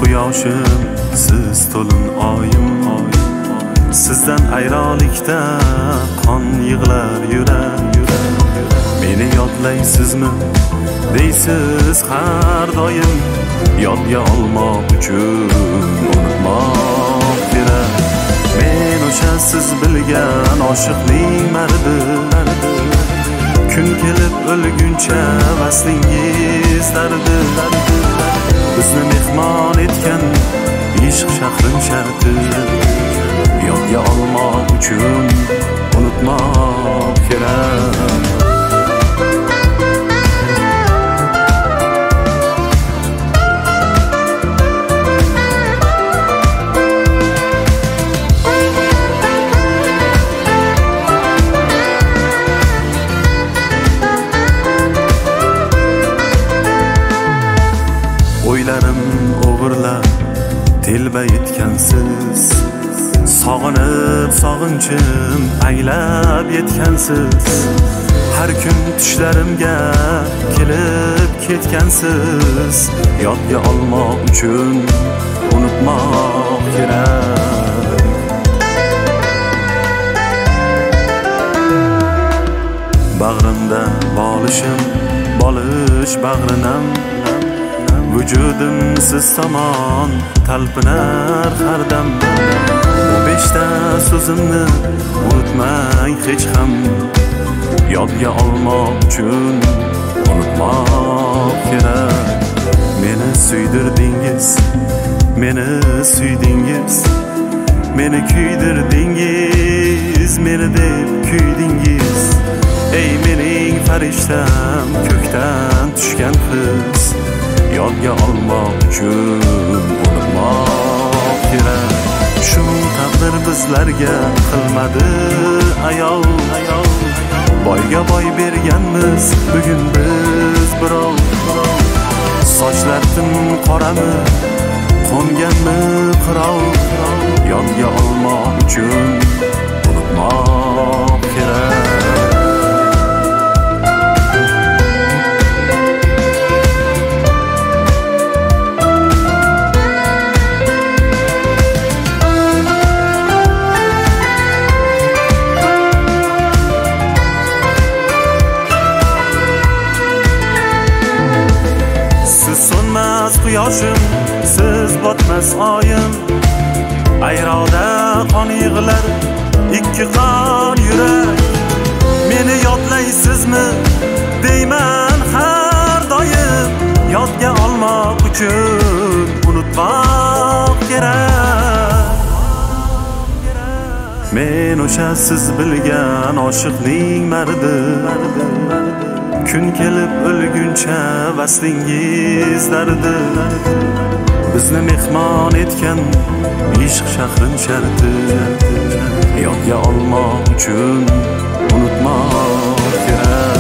quyoshim, siz to'lin oyim. Sizdan ayronlikda qon yig'lar yurak. Meni yodlaysizmi deysiz har doim. Yodga olmoq uchun unutmoq kerak. Men o'sha siz bilgan oshiqning mardi. Kun kelib o'lguncha vaslingiz dardi. Bizni mehmon etgan ishq shahrin sharti. Yodga olmoq uchun unutmoq kerak. O'ylarim o'g'irlab telba yetgansiz. Sog'inib sog'inchim aylab yetgansiz. Har kun tushlarimga kelib ketgansiz. Yodga olmoq uchun unutmoq kerak. Bag'rimda bolishim, bolish bag'rinam. Vücudim siz tomon talpinar har dam. Bu beshta so'zimni unutmang hech ham. Yodga olmoq uchun unutmoq kerak. Meni suydirdingiz, meni suydingiz. Meni kuydirdingiz, meni deb kuydingiz. Ey mening farishtam, ko'kdan tushgan qiz. Yodga olmoq uchun unutmoq kerak. Shu taqdir bizlarga qilmadi ayol. Boyga boy berganmiz bugun biz birov. Sochlar tim qorami, qo'nganmi qirov. Yodga olmoq uchun unutmoq kerak. So'nmas quyoshim, siz botmas oyim. Ayroda qon yig'lar, ikki qon yurak. Meni yodlaysizmi deyman har doim. Yodga olmoq uchun unutmoq kerak. Men o'sha siz bilgan oshiqning mardi. Kun kelib o'lguncha vaslingiz dardi. Bizni mehmon etgan ishq shahrin sharti. Yodga olmoq uchun unutmoq kerak.